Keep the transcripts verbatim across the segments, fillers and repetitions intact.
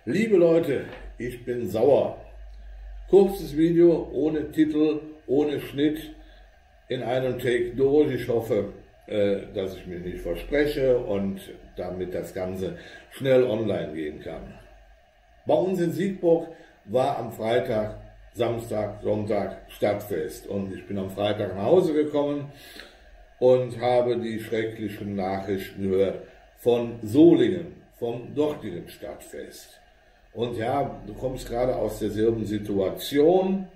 Liebe Leute, ich bin sauer. Kurzes Video, ohne Titel, ohne Schnitt, in einem Take durch. Ich hoffe, dass ich mich nicht verspreche und damit das Ganze schnell online gehen kann. Bei uns in Siegburg war am Freitag, Samstag, Sonntag Stadtfest und ich bin am Freitag nach Hause gekommen und habe die schrecklichen Nachrichten gehört von Solingen, vom dortigen Stadtfest. Und ja, du kommst gerade aus derselben Situation.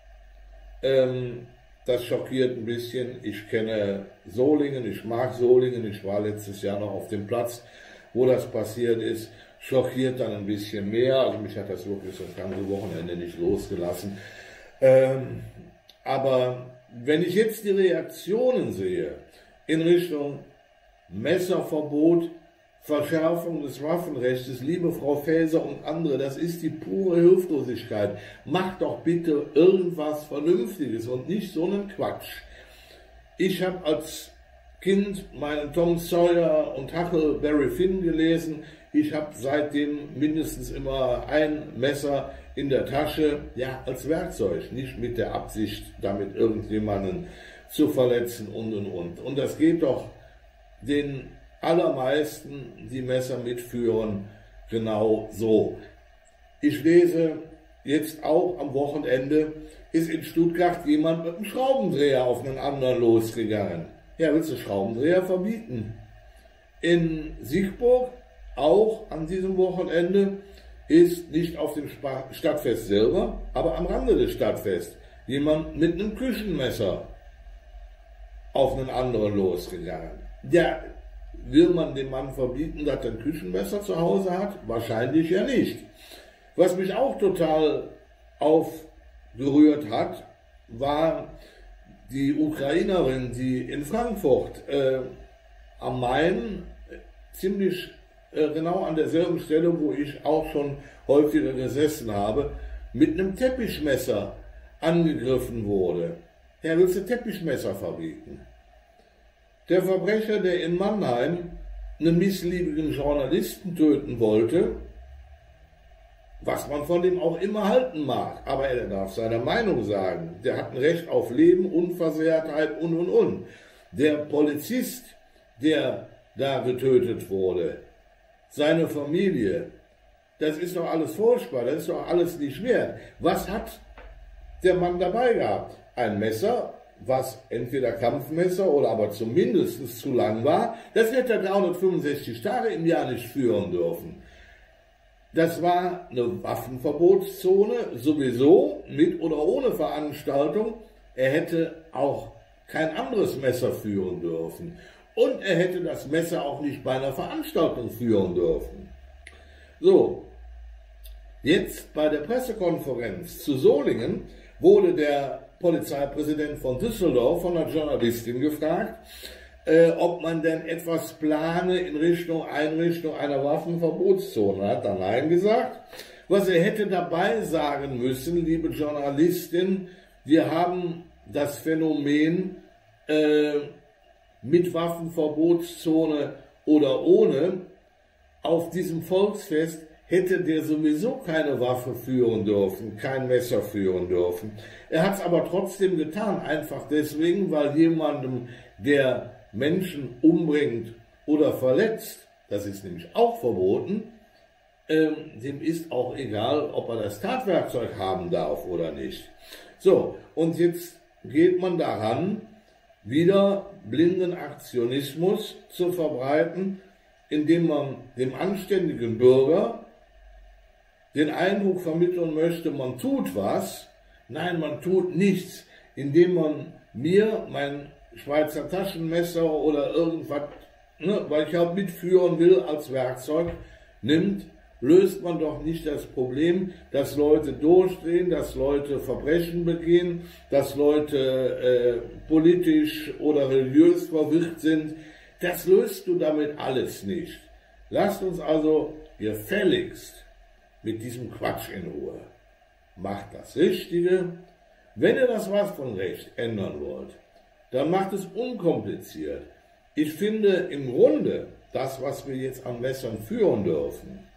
Ähm, das schockiert ein bisschen. Ich kenne Solingen, ich mag Solingen. Ich war letztes Jahr noch auf dem Platz, wo das passiert ist. Schockiert dann ein bisschen mehr. Also mich hat das wirklich das ganze Wochenende nicht losgelassen. Ähm, aber wenn ich jetzt die Reaktionen sehe in Richtung Messerverbot, Verschärfung des Waffenrechts, liebe Frau Faeser und andere, das ist die pure Hilflosigkeit. Macht doch bitte irgendwas Vernünftiges und nicht so einen Quatsch. Ich habe als Kind meinen Tom Sawyer und Huckleberry Finn gelesen. Ich habe seitdem mindestens immer ein Messer in der Tasche, ja, als Werkzeug, nicht mit der Absicht, damit irgendjemanden zu verletzen und und und. Und das geht doch den allermeisten, die Messer mitführen, genau so. Ich lese jetzt auch am Wochenende, ist in Stuttgart jemand mit einem Schraubendreher auf einen anderen losgegangen. Ja, willst du Schraubendreher verbieten? In Siegburg, auch an diesem Wochenende, ist nicht auf dem Stadtfest selber, aber am Rande des Stadtfests jemand mit einem Küchenmesser auf einen anderen losgegangen. Ja, will man dem Mann verbieten, dass er ein Küchenmesser zu Hause hat? Wahrscheinlich ja nicht. Was mich auch total aufgerührt hat, war die Ukrainerin, die in Frankfurt äh, am Main, ziemlich äh, genau an derselben Stelle, wo ich auch schon häufiger gesessen habe, mit einem Teppichmesser angegriffen wurde. Ja, willst du Teppichmesser verbieten? Der Verbrecher, der in Mannheim einen missliebigen Journalisten töten wollte, was man von dem auch immer halten mag, aber er darf seine Meinung sagen, der hat ein Recht auf Leben, Unversehrtheit und und und. Der Polizist, der da getötet wurde, seine Familie, das ist doch alles furchtbar, das ist doch alles nicht wert. Was hat der Mann dabei gehabt? Ein Messer, was entweder Kampfmesser oder aber zumindest zu lang war, das hätte er dreihundertfünfundsechzig Tage im Jahr nicht führen dürfen. Das war eine Waffenverbotszone, sowieso mit oder ohne Veranstaltung. Er hätte auch kein anderes Messer führen dürfen. Und er hätte das Messer auch nicht bei einer Veranstaltung führen dürfen. So, jetzt bei der Pressekonferenz zu Solingen wurde der Polizeipräsident von Düsseldorf von einer Journalistin gefragt, äh, ob man denn etwas plane in Richtung Einrichtung einer Waffenverbotszone. Er hat dann Nein gesagt. Was er hätte dabei sagen müssen, liebe Journalistin, wir haben das Phänomen äh, mit Waffenverbotszone oder ohne, auf diesem Volksfest hätte der sowieso keine Waffe führen dürfen, kein Messer führen dürfen. Er hat es aber trotzdem getan, einfach deswegen, weil jemandem, der Menschen umbringt oder verletzt, das ist nämlich auch verboten, ähm, dem ist auch egal, ob er das Tatwerkzeug haben darf oder nicht. So, und jetzt geht man daran, wieder blinden Aktionismus zu verbreiten, indem man dem anständigen Bürger den Eindruck vermitteln möchte, man tut was. Nein, man tut nichts, indem man mir mein Schweizer Taschenmesser oder irgendwas, ne, weil ich halt mitführen will als Werkzeug, nimmt, löst man doch nicht das Problem, dass Leute durchdrehen, dass Leute Verbrechen begehen, dass Leute äh, politisch oder religiös verwirrt sind. Das löst du damit alles nicht. Lasst uns also gefälligst mit diesem Quatsch in Ruhe. Macht das Richtige. Wenn ihr das Waffenrecht ändern wollt, dann macht es unkompliziert. Ich finde im Grunde das, was wir jetzt an Messern führen dürfen,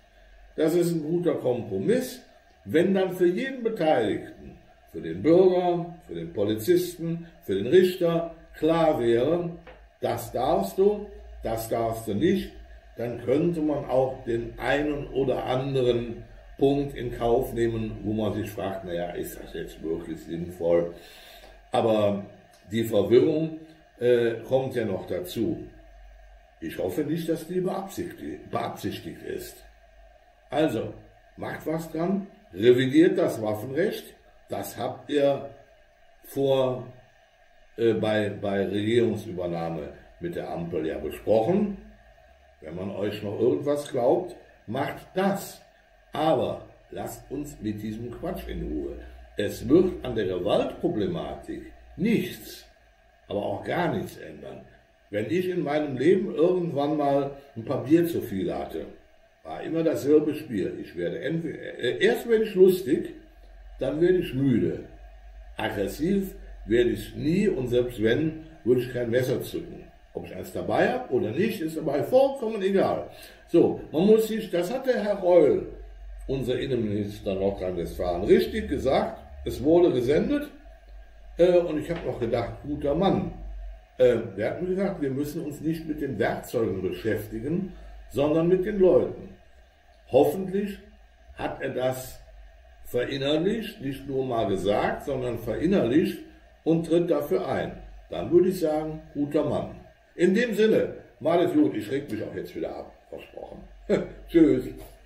das ist ein guter Kompromiss, wenn dann für jeden Beteiligten, für den Bürger, für den Polizisten, für den Richter klar wäre, das darfst du, das darfst du nicht, dann könnte man auch den einen oder anderen Punkt in Kauf nehmen, wo man sich fragt, naja, ist das jetzt wirklich sinnvoll? Aber die Verwirrung äh, kommt ja noch dazu. Ich hoffe nicht, dass die beabsichtigt, beabsichtigt ist. Also, macht was dran, revidiert das Waffenrecht, das habt ihr vor äh, bei, bei Regierungsübernahme mit der Ampel ja besprochen. Wenn man euch noch irgendwas glaubt, macht das. Aber lasst uns mit diesem Quatsch in Ruhe. Es wird an der Gewaltproblematik nichts, aber auch gar nichts ändern. Wenn ich in meinem Leben irgendwann mal ein paar Bier zu viel hatte, war immer dasselbe Spiel. Ich werde entweder, äh, erst werde ich lustig, dann werde ich müde. Aggressiv werde ich nie und selbst wenn, würde ich kein Messer zücken. Ob ich eins dabei habe oder nicht, ist dabei vollkommen egal. So, man muss sich, das hat der Herr Reul, unser Innenminister Nordrhein-Westfalen, richtig gesagt. Es wurde gesendet äh, und ich habe noch gedacht, guter Mann. Äh, der hat mir gesagt, wir müssen uns nicht mit den Werkzeugen beschäftigen, sondern mit den Leuten. Hoffentlich hat er das verinnerlicht, nicht nur mal gesagt, sondern verinnerlicht und tritt dafür ein. Dann würde ich sagen, guter Mann. In dem Sinne, malet gut, ich reg mich auch jetzt wieder ab, versprochen. Tschüss.